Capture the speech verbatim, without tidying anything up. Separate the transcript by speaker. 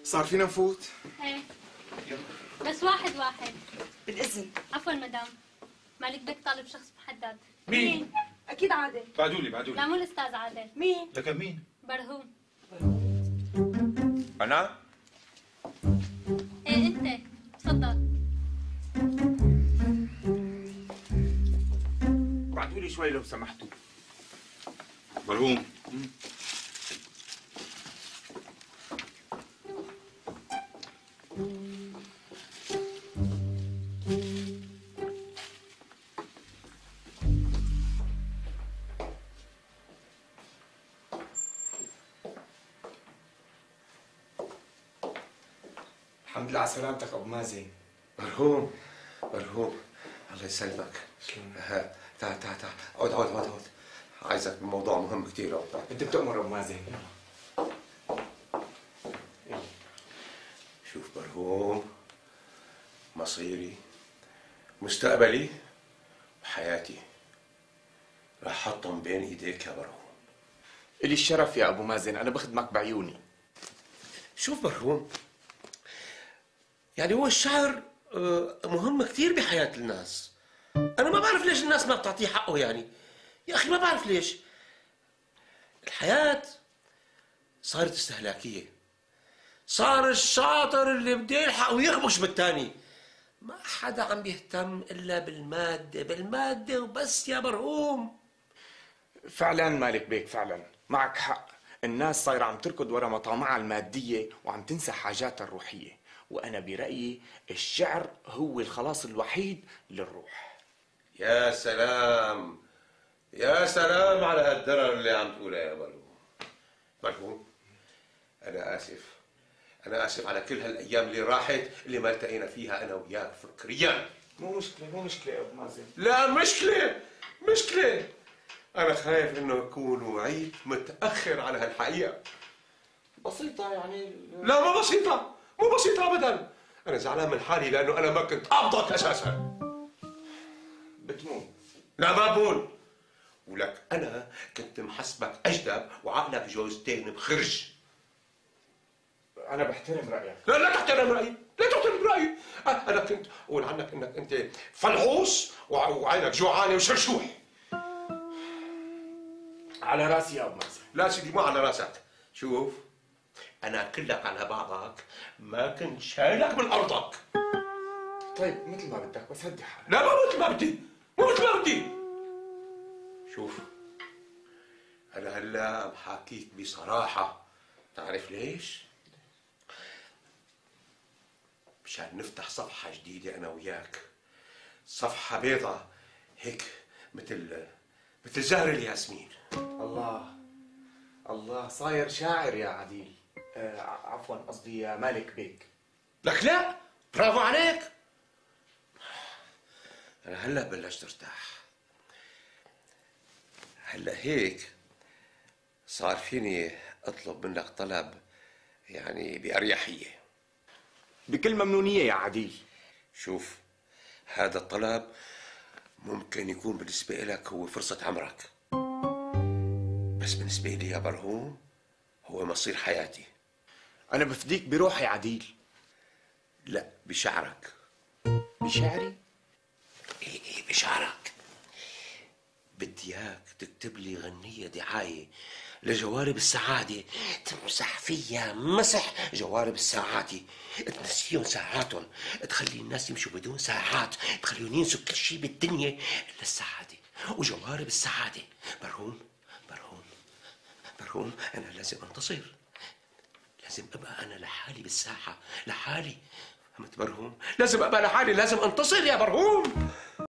Speaker 1: صار فينا نفوت؟
Speaker 2: ايه بس واحد واحد.
Speaker 3: بالإذن.
Speaker 2: عفوا مدام، مالك بيك طالب شخص محدد.
Speaker 4: مين؟
Speaker 3: أكيد عادل.
Speaker 4: بعدوا لي بعدوا
Speaker 2: لا
Speaker 4: لي.
Speaker 2: مو الأستاذ عادل.
Speaker 3: مين؟
Speaker 4: لكن مين؟
Speaker 2: برهوم.
Speaker 4: أنا؟
Speaker 2: ايه أنت، تفضل.
Speaker 4: بعدوا لي شوي لو سمحتوا. برهوم.
Speaker 1: الحمد لله على سلامتك ابو مازن.
Speaker 5: مرهوم مرهوم الله يسلمك.
Speaker 1: شلون؟
Speaker 5: ها تعال تعال تعال اقعد اقعد اقعد اقعد عايزك بموضوع مهم كثير. اقعد.
Speaker 1: انت بتأمر ابو مازن. يلا.
Speaker 5: شوف مرهوم، مصيري مستقبلي وحياتي راح احطهم بين ايديك يا مرهوم.
Speaker 1: الي الشرف يا ابو مازن، انا بخدمك بعيوني.
Speaker 5: شوف مرهوم، يعني هو الشعر آه، مهم كثير بحياة الناس. أنا ما بعرف ليش الناس ما بتعطيه حقه يعني. يا أخي ما بعرف ليش. الحياة صارت استهلاكية. صار الشاطر اللي بده يلحق ويخبش بالتاني. ما حدا عم بيهتم إلا بالمادة، بالمادة وبس يا مرهوم.
Speaker 1: فعلا مالك بيك، فعلا معك حق. الناس صايرة عم تركض ورا مطامعها المادية وعم تنسى حاجاتها الروحية، وأنا برأيي الشعر هو الخلاص الوحيد للروح.
Speaker 5: يا سلام يا سلام على هالدرر اللي عم تقولها يا مرهوم. مرهوم أنا آسف، أنا آسف على كل هالأيام اللي راحت اللي ما التقينا فيها أنا وياك فكريا.
Speaker 1: مو مشكلة مو مشكلة يا أبو مازن.
Speaker 5: لا مشكلة مشكلة. أنا خايف إنه يكون وعيت متأخر على هالحقيقة.
Speaker 1: بسيطة يعني.
Speaker 5: لا مو بسيطة، مو بسيطة أبداً. أنا زعلان من حالي لأنه أنا ما كنت قابضك أساساً.
Speaker 1: بتمون.
Speaker 5: لا ما بقول. ولك أنا كنت محسبك أجدب وعقلك جوزتين بخرج.
Speaker 1: أنا بحترم رأيك.
Speaker 5: لا لا تحترم رأيي، لا تحترم رأيي. أنا كنت أقول عنك إنك أنت فلحوص وعينك جوعانة وشرشوح.
Speaker 1: على راسي يا أبو مازن.
Speaker 5: لا سيدي ما على راسك. شوف أنا كلك على بعضك ما كنت شايلك من أرضك.
Speaker 1: طيب مثل ما بدك، بس هدي حالك.
Speaker 5: لا ما مثل ما بدي، مو مثل ما بدي. شوف أنا هلا عم حاكيك بصراحة، تعرف ليش؟ مشان نفتح صفحة جديدة أنا وياك، صفحة بيضة هيك مثل مثل زهر الياسمين.
Speaker 1: الله الله، صاير شاعر يا عديل. آه عفوا قصدي يا مالك بيك.
Speaker 5: لك لا، برافو عليك. أنا هلا بلشت ارتاح. هلا هيك صار فيني اطلب منك طلب يعني بأريحية.
Speaker 1: بكل ممنونية يا عديل.
Speaker 5: شوف هذا الطلب ممكن يكون بالنسبة لك هو فرصة عمرك، بس بالنسبة لي يا برهوم هو مصير حياتي.
Speaker 1: أنا بفديك بروحي عديل.
Speaker 5: لا بشعرك.
Speaker 1: بشعري؟
Speaker 5: ايه ايه بشعرك. بدي اياك تكتب لي غنية دعاية لجوارب السعادة، تمسح فيها مسح جوارب الساعات، تنسيهم ساعاتهم، تخلي الناس يمشوا بدون ساعات، تخليهم ينسوا كل شيء بالدنيا إلا السعادة وجوارب السعادة. برهوم برهوم برهوم أنا لازم أنتصر، لازم أبقى أنا لحالي بالساحة، لحالي. فهمت برهوم؟ لازم أبقى لحالي، لازم أنتصر يا برهوم.